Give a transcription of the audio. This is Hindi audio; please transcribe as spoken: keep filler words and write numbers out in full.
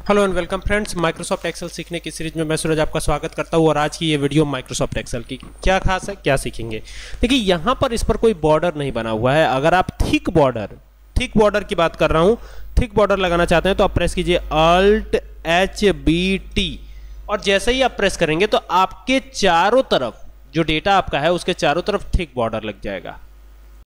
Hello and welcome friends, Microsoft Excel सीखने की सीरीज में मैं सूरज आपका स्वागत करता हूँ। और आज की ये वीडियो माइक्रोसॉफ्ट एक्सेल की क्या खास है, क्या सीखेंगे। देखिए यहाँ पर इस पर कोई बॉर्डर नहीं बना हुआ है। अगर आप थिक बॉर्डर थिक बॉर्डर की बात कर रहा हूँ, थिक बॉर्डर लगाना चाहते हैं तो आप प्रेस कीजिए अल्ट एच बी टी, और जैसे ही आप प्रेस करेंगे तो आपके चारों तरफ जो डेटा आपका है उसके चारों तरफ थिक बॉर्डर लग जाएगा।